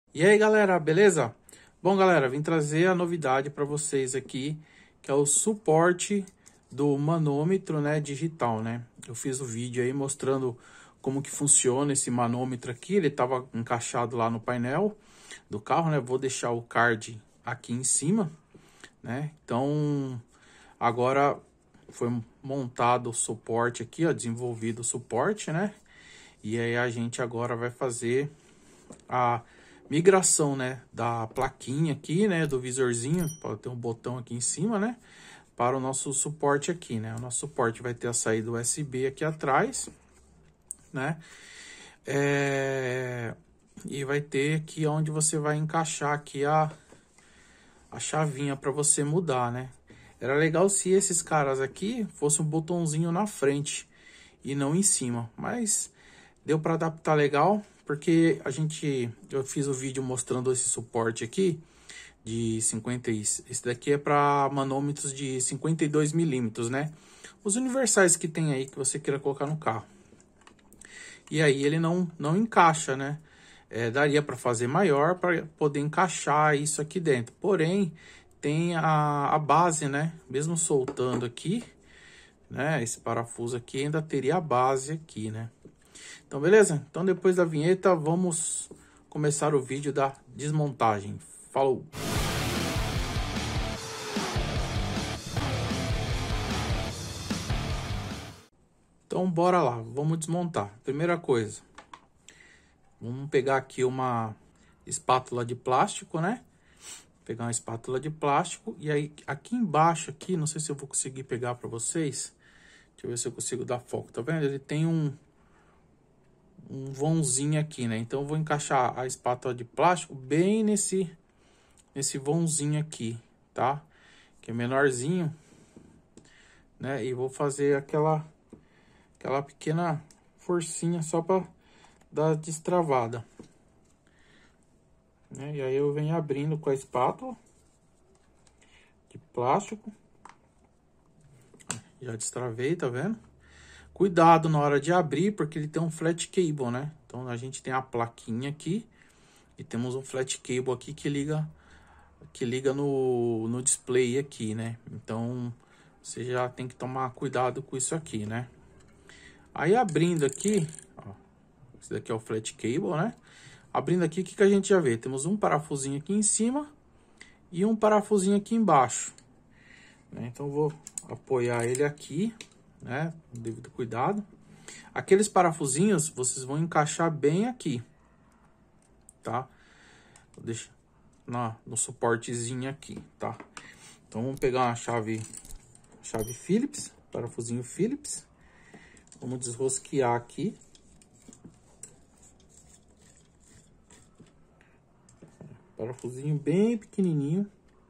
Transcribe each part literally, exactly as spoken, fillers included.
E aí, galera, beleza? Bom, galera, vim trazer a novidade para vocês aqui, que é o suporte do manômetro, né, digital, né? Eu fiz o vídeo aí mostrando como que funciona esse manômetro aqui, ele estava encaixado lá no painel do carro, né? Vou deixar o card aqui em cima, né? Então, agora foi montado o suporte aqui, ó, desenvolvido o suporte, né? E aí a gente agora vai fazer a migração, né, da plaquinha aqui, né, do visorzinho, pode ter um botão aqui em cima, né, para o nosso suporte aqui, né. O nosso suporte vai ter a saída U S B aqui atrás, né, é... e vai ter aqui onde você vai encaixar aqui a, a chavinha para você mudar, né. Era legal se esses caras aqui fosse um botãozinho na frente e não em cima, mas deu para adaptar legal. Porque a gente, eu fiz o vídeo mostrando esse suporte aqui de cinquenta, esse daqui é para manômetros de cinquenta e dois milímetros, né? Os universais que tem aí que você queira colocar no carro. E aí ele não, não encaixa, né? É, daria para fazer maior para poder encaixar isso aqui dentro. Porém, tem a, a base, né? Mesmo soltando aqui, né? Esse parafuso aqui ainda teria a base aqui, né? Então, beleza? Então, depois da vinheta, vamos começar o vídeo da desmontagem. Falou! Então, bora lá. Vamos desmontar. Primeira coisa, vamos pegar aqui uma espátula de plástico, né? Pegar uma espátula de plástico. E aí, aqui embaixo, aqui, não sei se eu vou conseguir pegar para vocês. Deixa eu ver se eu consigo dar foco. Tá vendo? Ele tem um... um vãozinho aqui, né? Então eu vou encaixar a espátula de plástico bem nesse nesse vãozinho aqui, tá? Que é menorzinho, né? E vou fazer aquela aquela pequena forcinha só para dar destravada, né? E aí eu venho abrindo com a espátula de plástico. Já destravei, tá vendo? Cuidado na hora de abrir, porque ele tem um flat cable, né? Então, a gente tem a plaquinha aqui e temos um flat cable aqui que liga, que liga no, no display aqui, né? Então, você já tem que tomar cuidado com isso aqui, né? Aí, abrindo aqui, ó, esse daqui é o flat cable, né? Abrindo aqui, o que, que a gente já vê? Temos um parafusinho aqui em cima e um parafusinho aqui embaixo, né? Então, vou apoiar ele aqui, né, devido cuidado. Aqueles parafusinhos vocês vão encaixar bem aqui, tá? Deixa na no suportezinho aqui, tá? Então vamos pegar uma chave chave Phillips, parafusinho Phillips. Vamos desrosquear aqui. Parafusinho bem pequenininho.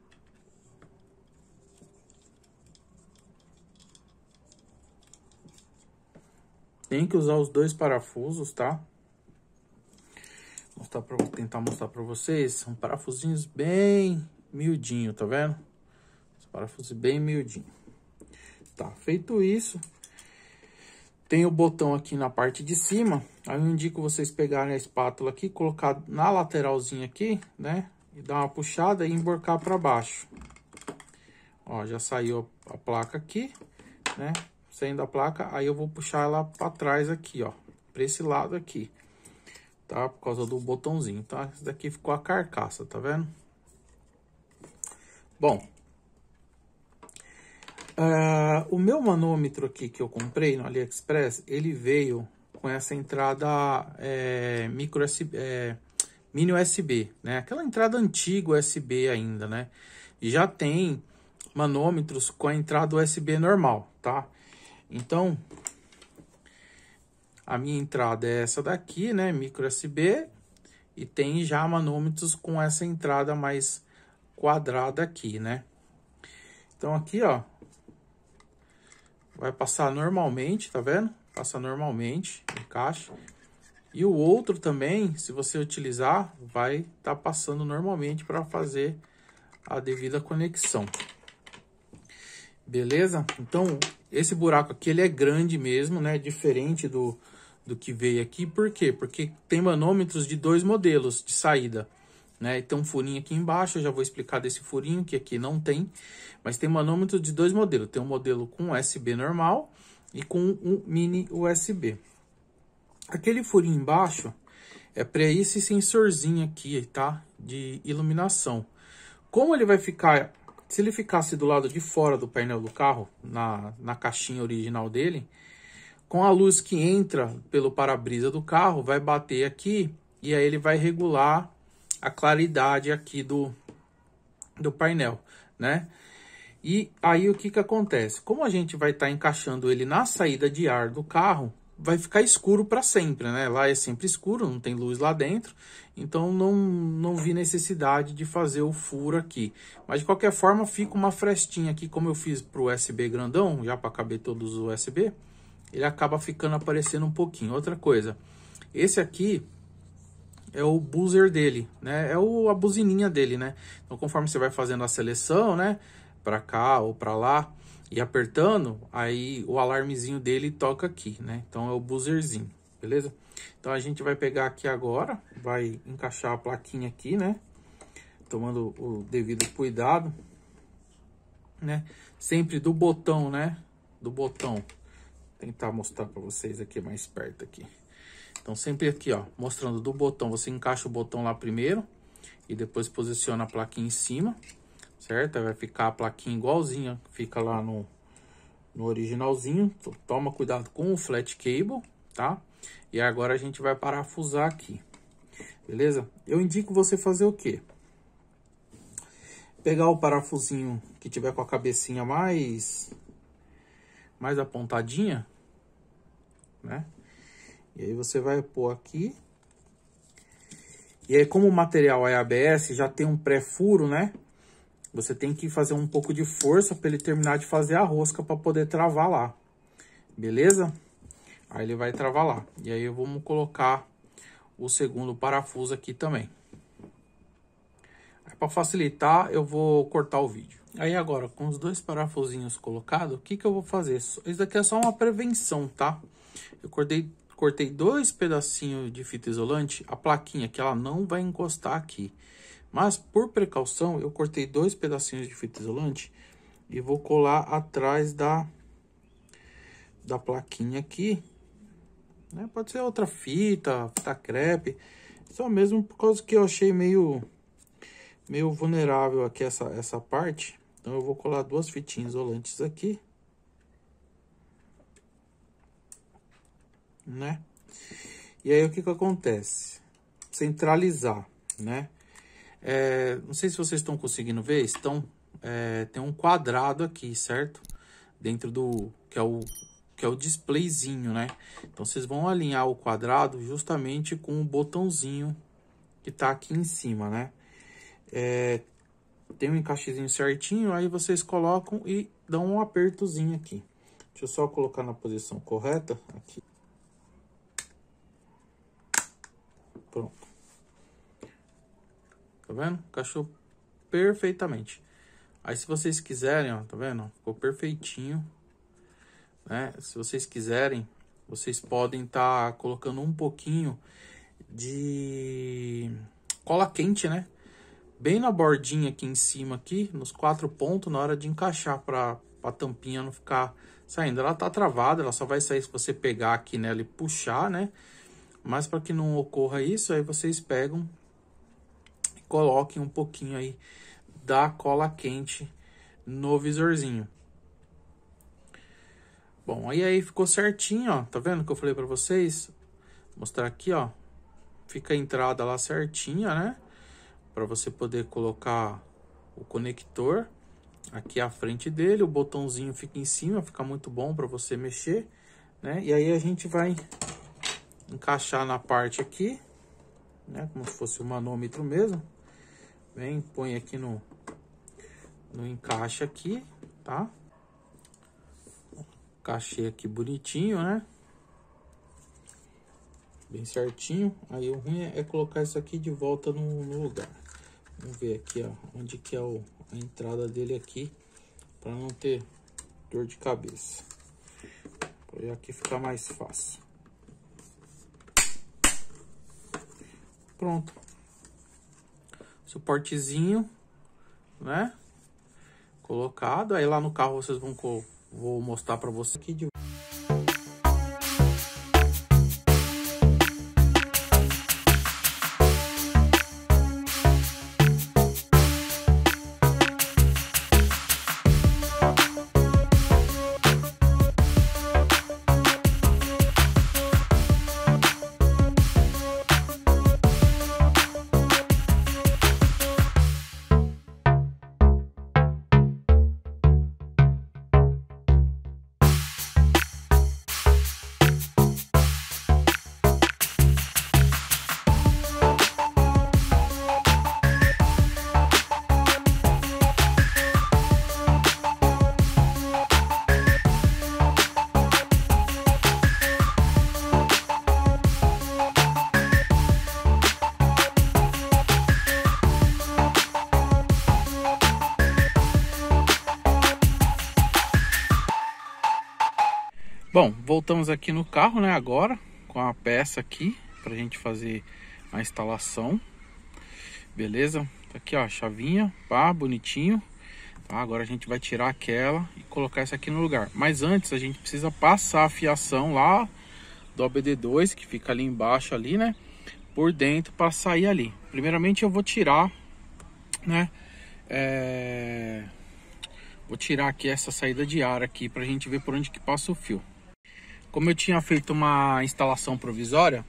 Tem que usar os dois parafusos, tá? Mostrar pra, tentar mostrar pra vocês. São parafusinhos bem miudinho, tá vendo? Os parafusos bem miudinho. Tá, feito isso. Tem o botão aqui na parte de cima. Aí eu indico vocês pegarem a espátula aqui, colocar na lateralzinha aqui, né? E dar uma puxada e emborcar pra baixo. Ó, já saiu a placa aqui, né? Saindo a placa, aí eu vou puxar ela para trás aqui, ó, para esse lado aqui, tá? Por causa do botãozinho, tá? Esse daqui ficou a carcaça, tá vendo? Bom, uh, o meu manômetro aqui que eu comprei no AliExpress, ele veio com essa entrada é, micro U S B, é, mini U S B, né? Aquela entrada antiga U S B ainda, né? E já tem manômetros com a entrada U S B normal, tá? Então, a minha entrada é essa daqui, né? Micro U S B. E tem já manômetros com essa entrada mais quadrada aqui, né? Então, aqui, ó. Vai passar normalmente, tá vendo? Passa normalmente, encaixa. E o outro também, se você utilizar, vai estar tá passando normalmente para fazer a devida conexão. Beleza? Então, esse buraco aqui, ele é grande mesmo, né? Diferente do, do que veio aqui. Por quê? Porque tem manômetros de dois modelos de saída. né? E tem um furinho aqui embaixo, eu já vou explicar desse furinho, que aqui não tem. Mas tem manômetro de dois modelos. Tem um modelo com U S B normal e com um mini U S B. Aquele furinho embaixo é para esse sensorzinho aqui, tá? De iluminação. Como ele vai ficar... Se ele ficasse do lado de fora do painel do carro, na, na caixinha original dele, com a luz que entra pelo para-brisa do carro, vai bater aqui e aí ele vai regular a claridade aqui do, do painel, né? E aí o que que acontece? Como a gente vai estar tá encaixando ele na saída de ar do carro, vai ficar escuro para sempre, né? Lá é sempre escuro, não tem luz lá dentro, então não, não vi necessidade de fazer o furo aqui. Mas de qualquer forma fica uma frestinha aqui, como eu fiz para o U S B grandão, já para caber todos os U S B, ele acaba ficando aparecendo um pouquinho. Outra coisa, esse aqui é o buzzer dele, né? É o, a buzininha dele, né? Então conforme você vai fazendo a seleção, né? Para cá ou para lá e apertando, aí o alarmezinho dele toca aqui, né? Então é o buzzerzinho, beleza? Então a gente vai pegar aqui agora, vai encaixar a plaquinha aqui, né? Tomando o devido cuidado, né? Sempre do botão, né? Do botão. Vou tentar mostrar para vocês aqui mais perto aqui. Então sempre aqui, ó, mostrando do botão, você encaixa o botão lá primeiro e depois posiciona a plaquinha em cima. Certo? Aí vai ficar a plaquinha igualzinha, fica lá no, no originalzinho. Toma cuidado com o flat cable, tá? E agora a gente vai parafusar aqui, beleza? Eu indico você fazer o quê? Pegar o parafusinho que tiver com a cabecinha mais, mais apontadinha, né? E aí você vai pôr aqui. E aí como o material é A B S, já tem um pré-furo, né? Você tem que fazer um pouco de força para ele terminar de fazer a rosca para poder travar lá. Beleza? Aí ele vai travar lá. E aí vamos colocar o segundo parafuso aqui também. Para facilitar, eu vou cortar o vídeo. Aí agora, com os dois parafusinhos colocados, o que que eu vou fazer? Isso daqui é só uma prevenção, tá? Eu cortei, cortei dois pedacinhos de fita isolante, a plaquinha que ela não vai encostar aqui. Mas, por precaução, eu cortei dois pedacinhos de fita isolante e vou colar atrás da, da plaquinha aqui. Né? Pode ser outra fita, fita crepe. Só mesmo por causa que eu achei meio, meio vulnerável aqui essa, essa parte. Então, eu vou colar duas fitinhas isolantes aqui. Né? E aí, o que que acontece? Centralizar, né? É, não sei se vocês estão conseguindo ver, estão, é, tem um quadrado aqui, certo? Dentro do, que é o, que é o displayzinho, né? Então, vocês vão alinhar o quadrado justamente com o botãozinho que tá aqui em cima, né? É, tem um encaixezinho certinho, aí vocês colocam e dão um apertozinho aqui. Deixa eu só colocar na posição correta aqui. Pronto. Tá vendo? Encaixou perfeitamente. Aí se vocês quiserem, ó, tá vendo? Ficou perfeitinho, né? Se vocês quiserem, vocês podem estar tá colocando um pouquinho de cola quente, né? Bem na bordinha aqui em cima, aqui, nos quatro pontos, na hora de encaixar para a tampinha não ficar saindo. Ela tá travada, ela só vai sair se você pegar aqui nela e puxar, né? Mas para que não ocorra isso, aí vocês pegam e coloquem um pouquinho aí da cola quente no visorzinho. Bom, aí aí ficou certinho, ó. Tá vendo que eu falei para vocês? Vou mostrar aqui, ó. Fica a entrada lá certinha, né? Para você poder colocar o conector aqui à frente dele. O botãozinho fica em cima, fica muito bom para você mexer, né? E aí a gente vai encaixar na parte aqui, né? Como se fosse o manômetro mesmo. Vem, põe aqui no, no encaixe aqui, tá? Encaixei aqui bonitinho, né? Bem certinho. Aí o ruim é, é colocar isso aqui de volta no, no lugar. Vamos ver aqui, ó, onde que é o, a entrada dele aqui, para não ter dor de cabeça. Para aqui ficar mais fácil. Pronto. suportezinho, né? Colocado. Aí lá no carro vocês vão... Vou mostrar pra vocês aqui de... Bom, voltamos aqui no carro, né, agora, com a peça aqui, pra gente fazer a instalação, beleza? Tá aqui, ó, a chavinha, pá, bonitinho, tá? Agora a gente vai tirar aquela e colocar essa aqui no lugar. Mas antes a gente precisa passar a fiação lá do O B D dois, que fica ali embaixo ali, né, por dentro para sair ali. Primeiramente eu vou tirar, né, é... vou tirar aqui essa saída de ar aqui pra gente ver por onde que passa o fio. Como eu tinha feito uma instalação provisória,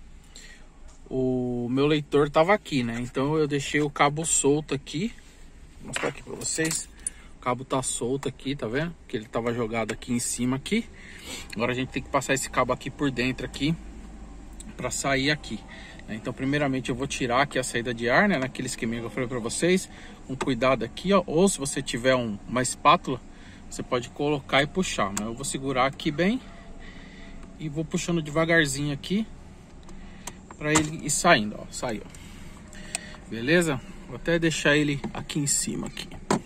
o meu leitor estava aqui, né? Então eu deixei o cabo solto aqui. Vou mostrar aqui para vocês. O cabo tá solto aqui, tá vendo? Que ele estava jogado aqui em cima aqui. Agora a gente tem que passar esse cabo aqui por dentro aqui para sair aqui. Então primeiramente eu vou tirar aqui a saída de ar, né? Naquele esqueminha que eu falei para vocês. Com cuidado aqui, ó. Ou se você tiver um, uma espátula, você pode colocar e puxar, né? Eu vou segurar aqui bem. E vou puxando devagarzinho aqui para ele ir saindo, ó, saiu. Beleza? Vou até deixar ele aqui em cima aqui.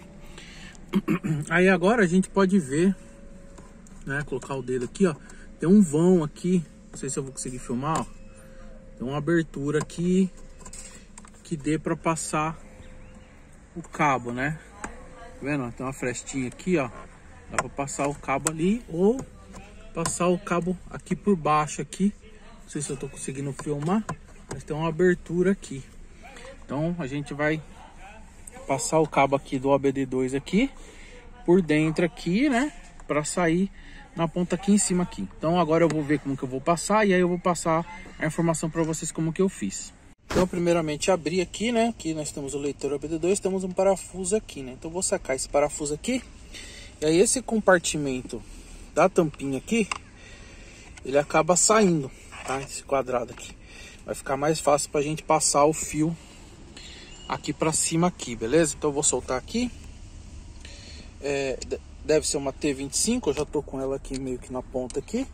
Aí agora a gente pode ver, né, colocar o dedo aqui, ó. Tem um vão aqui, não sei se eu vou conseguir filmar, ó. Tem uma abertura aqui que dê para passar o cabo, né? Tá vendo? Tem uma frestinha aqui, ó. Dá para passar o cabo ali ou passar o cabo aqui por baixo aqui. Não sei se eu tô conseguindo filmar, mas tem uma abertura aqui. Então a gente vai passar o cabo aqui do O B D dois aqui por dentro aqui, né, para sair na ponta aqui em cima aqui. Então agora eu vou ver como que eu vou passar e aí eu vou passar a informação para vocês como que eu fiz. Então primeiramente abrir aqui, né, aqui nós temos o leitor O B D dois, temos um parafuso aqui, né. Então eu vou sacar esse parafuso aqui. E aí esse compartimento da tampinha aqui, ele acaba saindo, tá? Esse quadrado aqui. Vai ficar mais fácil pra gente passar o fio aqui pra cima aqui, beleza? Então eu vou soltar aqui. É, deve ser uma T vinte e cinco, eu já tô com ela aqui meio que na ponta aqui.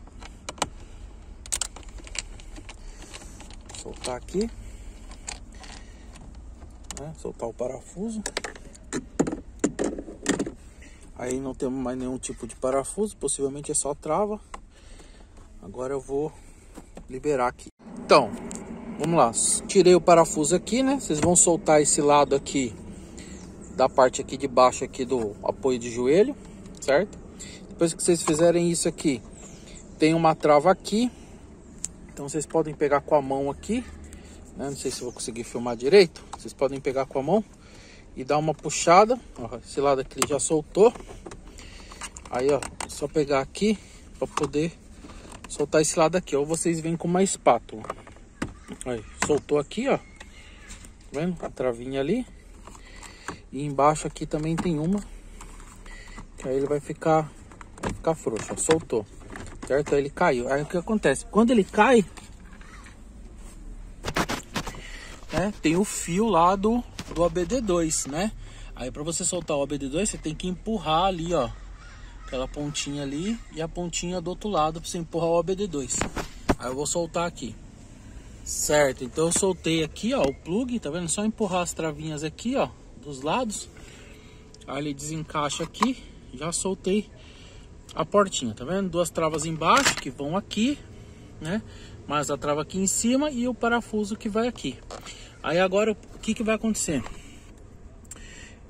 Vou soltar aqui. Né? Soltar o parafuso. Aí não temos mais nenhum tipo de parafuso, possivelmente é só trava. Agora eu vou liberar aqui. Então, vamos lá. Tirei o parafuso aqui, né? Vocês vão soltar esse lado aqui da parte aqui de baixo aqui do apoio de joelho, certo? Depois que vocês fizerem isso aqui, tem uma trava aqui. Então vocês podem pegar com a mão aqui, né? Não sei se eu vou conseguir filmar direito. Vocês podem pegar com a mão e dar uma puxada. Ó, esse lado aqui já soltou. Aí, ó, é só pegar aqui para poder soltar esse lado aqui. Ou vocês vêm com uma espátula. Aí, soltou aqui, ó. Tá vendo? A travinha ali. E embaixo aqui também tem uma. Que aí ele vai ficar, vai ficar frouxo, ó. Soltou. Certo? Aí ele caiu. Aí o que acontece? Quando ele cai, né, tem o fio lá do do O B D dois, né? Aí para você soltar o O B D dois, você tem que empurrar ali, ó, aquela pontinha ali e a pontinha do outro lado para você empurrar o O B D dois. Aí eu vou soltar aqui. Certo? Então eu soltei aqui, ó, o plug, tá vendo? Só empurrar as travinhas aqui, ó, dos lados. Aí ele desencaixa aqui. Já soltei a portinha, tá vendo? Duas travas embaixo que vão aqui, né? Mais a trava aqui em cima e o parafuso que vai aqui. Aí agora o que que vai acontecer?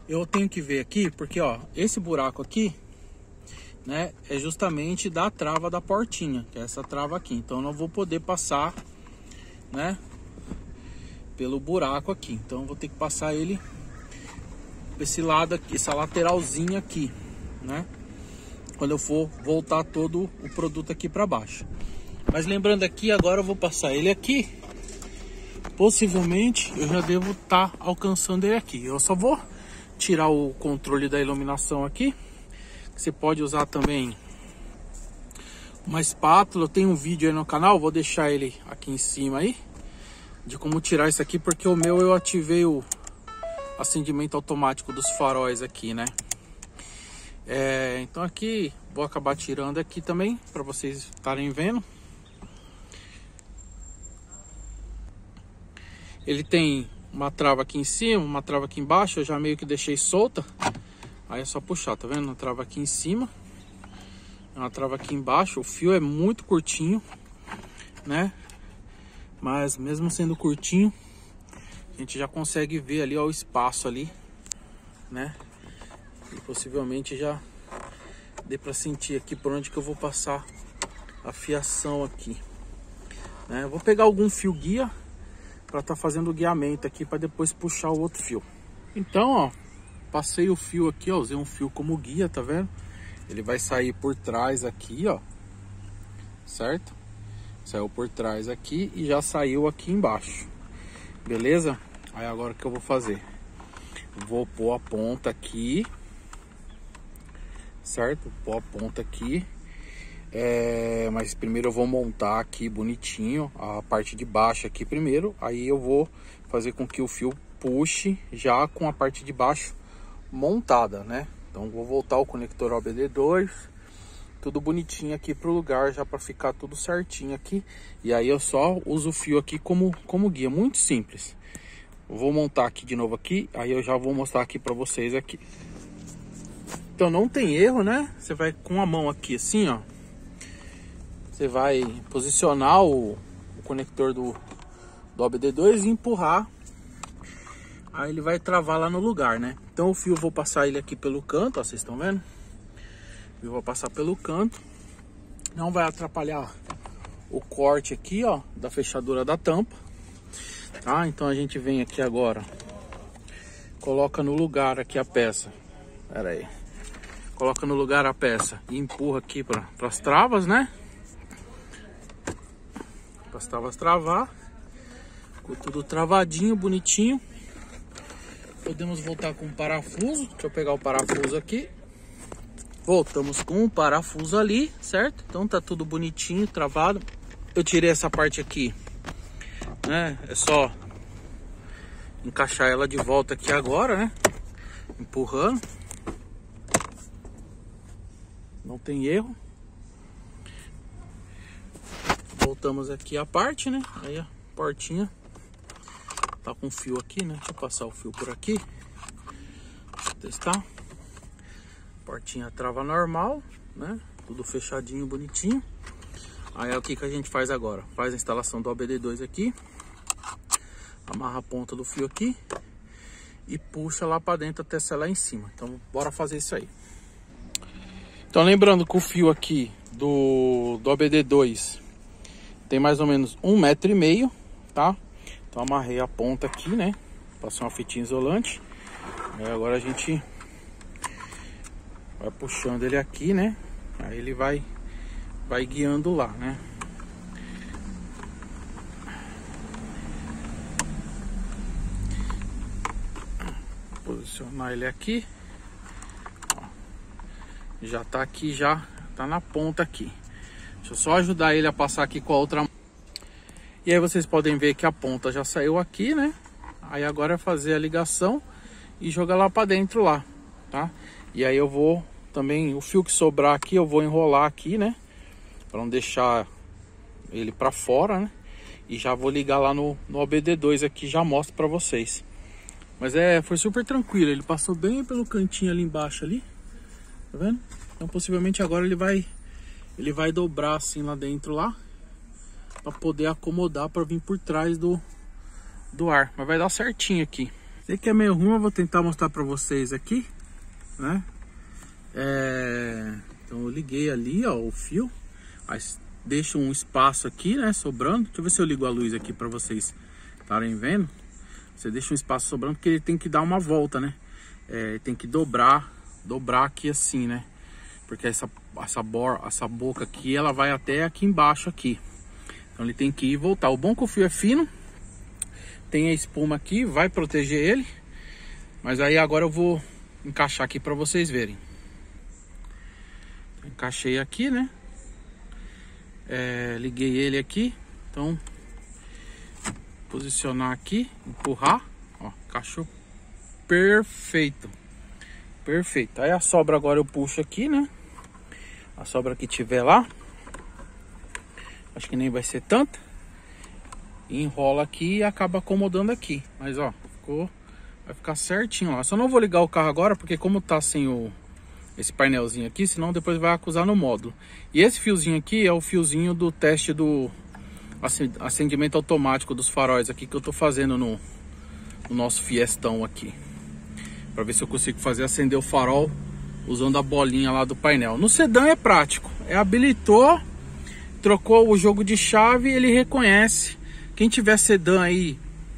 eu tenho que ver aqui, porque ó, esse buraco aqui, né, é justamente da trava da portinha, que é essa trava aqui. Então eu não vou poder passar, né, pelo buraco aqui. Então eu vou ter que passar ele esse lado aqui, essa lateralzinha aqui, né, quando eu for voltar todo o produto aqui para baixo. Mas lembrando aqui, agora eu vou passar ele aqui. Possivelmente eu já devo estar tá alcançando ele aqui. Eu só vou tirar o controle da iluminação aqui. Você pode usar também uma espátula. Eu tenho um vídeo aí no canal, vou deixar ele aqui em cima aí, de como tirar isso aqui, porque o meu eu ativei o acendimento automático dos faróis aqui, né? É, então aqui vou acabar tirando aqui também para vocês estarem vendo. Ele tem uma trava aqui em cima, uma trava aqui embaixo. Eu já meio que deixei solta. Aí é só puxar, tá vendo? Uma trava aqui em cima, uma trava aqui embaixo. O fio é muito curtinho, né? Mas mesmo sendo curtinho, a gente já consegue ver ali, ó, o espaço ali, né? E possivelmente já dê pra sentir aqui por onde que eu vou passar a fiação aqui, né? Eu vou pegar algum fio guia para estar tá fazendo o guiamento aqui, para depois puxar o outro fio. Então, ó, passei o fio aqui, ó, usei um fio como guia, tá vendo? Ele vai sair por trás aqui, ó, certo? Saiu por trás aqui e já saiu aqui embaixo, beleza? Aí agora o que eu vou fazer? Vou pôr a ponta aqui, certo? Vou pôr a ponta aqui. É, mas primeiro eu vou montar aqui bonitinho a parte de baixo aqui primeiro. Aí eu vou fazer com que o fio puxe já com a parte de baixo montada, né? Então vou voltar o conector O B D dois, tudo bonitinho aqui pro lugar, já para ficar tudo certinho aqui. E aí eu só uso o fio aqui como, como guia, muito simples. Vou montar aqui de novo aqui, aí eu já vou mostrar aqui para vocês aqui. Então não tem erro, né? Você vai com a mão aqui assim, ó. Você vai posicionar o, o conector do, do O B D dois e empurrar. Aí ele vai travar lá no lugar, né? Então o fio eu vou passar ele aqui pelo canto, ó, vocês estão vendo? Eu vou passar pelo canto. Não vai atrapalhar o corte aqui, ó, da fechadura da tampa. Tá? Então a gente vem aqui agora, coloca no lugar aqui a peça. Pera aí. Coloca no lugar a peça e empurra aqui para as travas, né? Para as travas travar. Ficou tudo travadinho, bonitinho. Podemos voltar com o parafuso. Deixa eu pegar o parafuso aqui. Voltamos com o parafuso ali, certo? Então tá tudo bonitinho, travado. Eu tirei essa parte aqui, né? É só encaixar ela de volta aqui agora, né? Empurrando. Não tem erro. Voltamos aqui a parte, né? Aí a portinha tá com fio aqui, né? Deixa eu passar o fio por aqui. Deixa eu testar. Portinha trava normal, né? Tudo fechadinho, bonitinho. Aí é o que que a gente faz agora? Faz a instalação do O B D dois aqui. Amarra a ponta do fio aqui. E puxa lá pra dentro até ser lá em cima. Então bora fazer isso aí. Então lembrando que o fio aqui do, do O B D dois tem mais ou menos um metro e meio, tá? Então amarrei a ponta aqui, né? Passei uma fitinha isolante. Aí agora a gente vai puxando ele aqui, né? Aí ele vai, vai guiando lá, né? Posicionar ele aqui. Ó, já tá aqui, já tá na ponta aqui. Deixa eu só ajudar ele a passar aqui com a outra mão. E aí vocês podem ver que a ponta já saiu aqui, né? Aí agora é fazer a ligação e jogar lá pra dentro lá, tá? E aí eu vou também, o fio que sobrar aqui, eu vou enrolar aqui, né? Pra não deixar ele pra fora, né? E já vou ligar lá no, no O B D dois aqui, já mostro pra vocês. Mas é, foi super tranquilo, ele passou bem pelo cantinho ali embaixo ali. Tá vendo? Então possivelmente agora ele vai, ele vai dobrar assim lá dentro lá. Pra poder acomodar pra vir por trás do, do ar. Mas vai dar certinho aqui. Sei que é meio ruim, eu vou tentar mostrar pra vocês aqui, né? É... Então eu liguei ali, ó, o fio. Aí deixa um espaço aqui, né, sobrando. Deixa eu ver se eu ligo a luz aqui pra vocês estarem vendo. Você deixa um espaço sobrando porque ele tem que dar uma volta, né? É, tem que dobrar, dobrar aqui assim, né? Porque essa, essa, bor, essa boca aqui, ela vai até aqui embaixo aqui. Então ele tem que ir e voltar. O bom é que o fio é fino. Tem a espuma aqui, vai proteger ele. Mas aí agora eu vou encaixar aqui para vocês verem. Encaixei aqui, né? É, liguei ele aqui. Então, posicionar aqui, empurrar. Ó, encaixou perfeito. Perfeito. Aí a sobra agora eu puxo aqui, né? A sobra que tiver lá. Acho que nem vai ser tanta. Enrola aqui e acaba acomodando aqui. Mas ó, ficou, vai ficar certinho lá. Só não vou ligar o carro agora porque como tá sem o esse painelzinho aqui, senão depois vai acusar no módulo. E esse fiozinho aqui é o fiozinho do teste do acendimento automático dos faróis aqui que eu tô fazendo no, no nosso Fiestão aqui. Para ver se eu consigo fazer acender o farol usando a bolinha lá do painel. No sedã é prático. É habilitou, trocou o jogo de chave, ele reconhece. Quem tiver sedã aí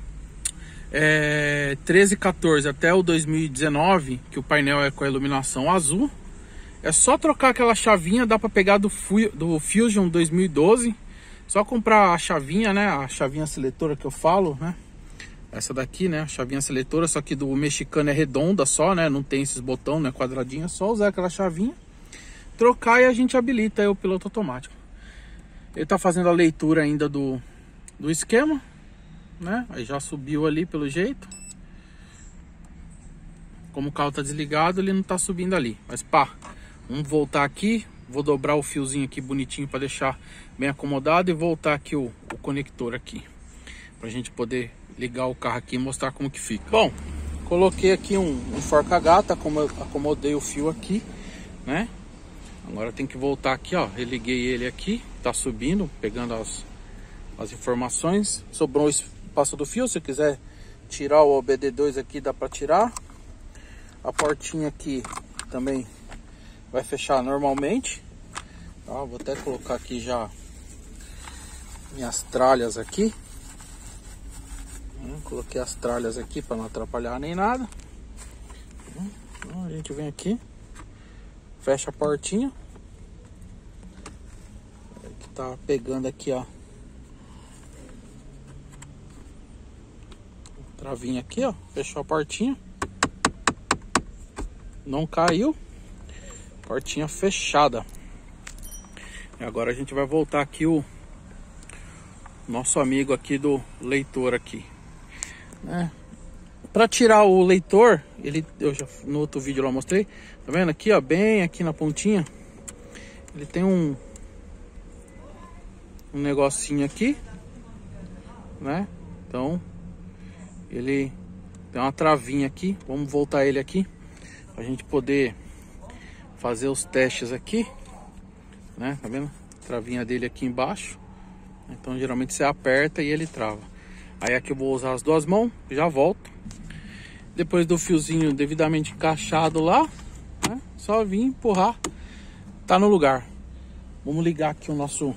é, treze, quatorze até o dois mil e dezenove, que o painel é com a iluminação azul, é só trocar aquela chavinha, dá para pegar do, do Fusion dois mil e doze. Só comprar a chavinha, né? A chavinha seletora que eu falo, né? Essa daqui, né? A chavinha seletora, só que do mexicano é redonda só, né? Não tem esses botões, né? Quadradinho, é só usar aquela chavinha, trocar e a gente habilita aí o piloto automático. Ele tá fazendo a leitura ainda do, do esquema, né? Aí já subiu ali pelo jeito. Como o carro tá desligado, ele não tá subindo ali. Mas pá, vamos voltar aqui. Vou dobrar o fiozinho aqui bonitinho para deixar bem acomodado e voltar aqui o, o conector aqui. Pra gente poder ligar o carro aqui e mostrar como que fica. Bom, coloquei aqui um, um forca-gata, como eu acomodei o fio aqui, né? Agora tem que voltar aqui, ó. Religuei ele aqui, tá subindo, pegando as, as informações. Sobrou o espaço do fio, se quiser tirar o O B D dois aqui, dá pra tirar. A portinha aqui também vai fechar normalmente, tá? Vou até colocar aqui já minhas tralhas aqui. Coloquei as tralhas aqui para não atrapalhar nem nada. Então a gente vem aqui, fecha a portinha. Que tá pegando aqui, ó. Travinha aqui, ó. Fechou a portinha. Não caiu. Portinha fechada. E agora a gente vai voltar aqui o nosso amigo aqui do leitor aqui, né? Para tirar o leitor, ele, eu já no outro vídeo lá mostrei, tá vendo aqui, ó, bem aqui na pontinha, ele tem um um negocinho aqui, né? Então ele tem uma travinha aqui. Vamos voltar ele aqui pra gente poder fazer os testes aqui, né? Tá vendo? Travinha dele aqui embaixo. Então geralmente você aperta e ele trava. Aí aqui eu vou usar as duas mãos, já volto. Depois do fiozinho devidamente encaixado lá, né? Só vir empurrar, tá no lugar. Vamos ligar aqui o nosso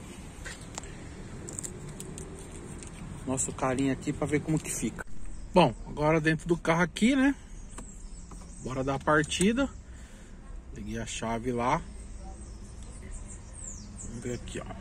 nosso carinha aqui para ver como que fica. Bom, agora dentro do carro aqui, né? Bora dar a partida. Liguei a chave lá. Vamos ver aqui, ó.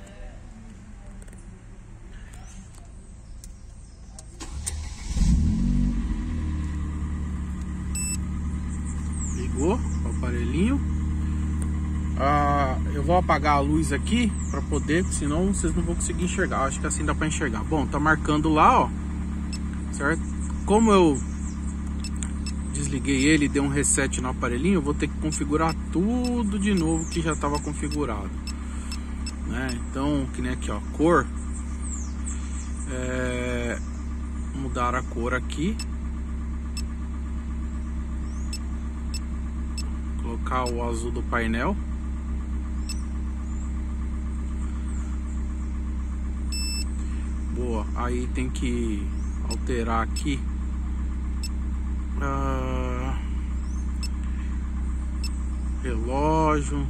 Ligou o aparelhinho. Ah, eu vou apagar a luz aqui para poder, senão vocês não vão conseguir enxergar. Acho que assim dá para enxergar. Bom, tá marcando lá, ó. Certo? Como eu desliguei ele e dei um reset no aparelhinho, eu vou ter que configurar tudo de novo que já estava configurado, né? Então, que nem aqui, ó, cor, é, mudar a cor aqui, colocar o azul do painel, boa. Aí tem que alterar aqui ah, relógio.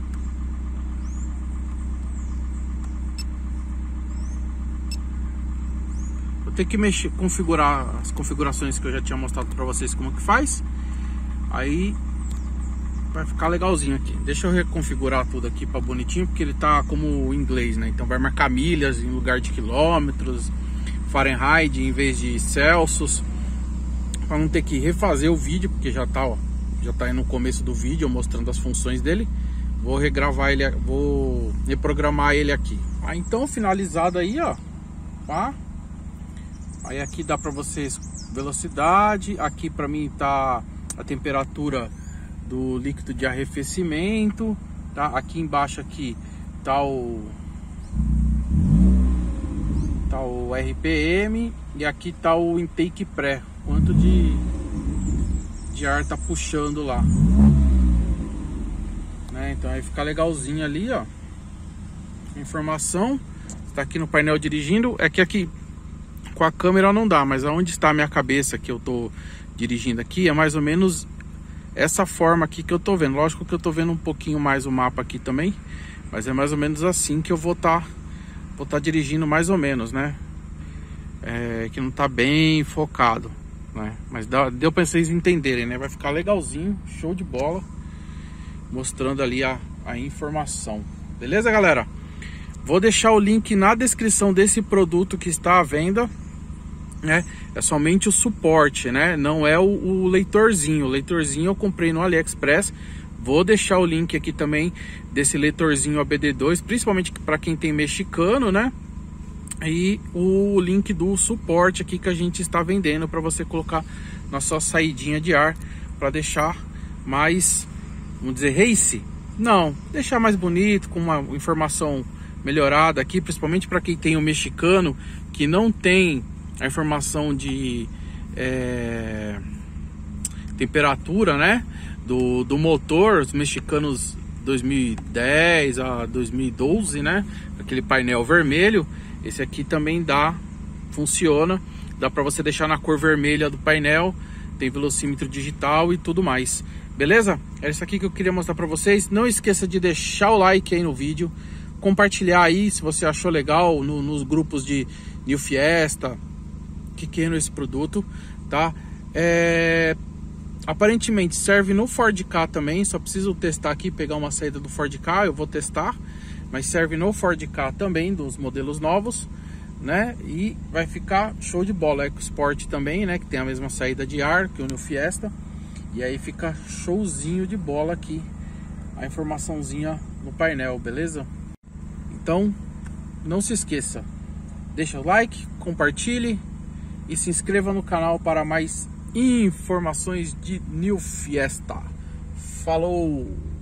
Vou ter que mexer, configurar as configurações que eu já tinha mostrado para vocês como que faz. Aí vai ficar legalzinho aqui. Deixa eu reconfigurar tudo aqui para bonitinho, porque ele tá como inglês, né? Então vai marcar milhas em lugar de quilômetros, Fahrenheit em vez de Celsius, para não ter que refazer o vídeo, porque já tá, ó, já tá aí no começo do vídeo mostrando as funções dele. Vou regravar ele, vou reprogramar ele aqui. Ah, então finalizado aí, ó, tá? Aí aqui dá para vocês velocidade, aqui para mim tá a temperatura do líquido de arrefecimento, tá? Aqui embaixo aqui tá o tá o R P M e aqui tá o intake pré, quanto de de ar tá puxando lá, né? Então aí fica legalzinho ali, ó. Informação está aqui no painel dirigindo. É que aqui com a câmera não dá, mas aonde está a minha cabeça que eu tô dirigindo aqui é mais ou menos essa forma aqui que eu tô vendo. Lógico que eu tô vendo um pouquinho mais o mapa aqui também, mas é mais ou menos assim que eu vou estar tá, vou tá dirigindo mais ou menos, né? É, que não tá bem focado, né? Mas dá, deu para vocês entenderem, né? Vai ficar legalzinho, show de bola, mostrando ali a, a informação. Beleza, galera? Vou deixar o link na descrição desse produto que está à venda, né? É somente o suporte, né? Não é o, o leitorzinho. O leitorzinho eu comprei no AliExpress. Vou deixar o link aqui também desse leitorzinho A B D dois, principalmente para quem tem mexicano, né? E o link do suporte aqui que a gente está vendendo para você colocar na sua saidinha de ar, para deixar mais, vamos dizer, race? Não, deixar mais bonito, com uma informação melhorada aqui, principalmente para quem tem o mexicano que não tem a informação de é, temperatura, né, do, do motor. Os mexicanos dois mil e dez a dois mil e doze, né, aquele painel vermelho. Esse aqui também dá, funciona, dá para você deixar na cor vermelha do painel, tem velocímetro digital e tudo mais. Beleza? É isso aqui que eu queria mostrar para vocês. Não esqueça de deixar o like aí no vídeo, compartilhar aí se você achou legal no, nos grupos de New Fiesta, que queiram esse produto, tá? É, aparentemente serve no Ford Ka também, só preciso testar aqui, pegar uma saída do Ford Ka, eu vou testar, mas serve no Ford Ka também, dos modelos novos, né? E vai ficar show de bola. EcoSport também, né? Que tem a mesma saída de ar que o New Fiesta, e aí fica showzinho de bola aqui a informaçãozinha no painel, beleza? Então, não se esqueça, deixa o like, compartilhe e se inscreva no canal para mais informações de New Fiesta. Falou!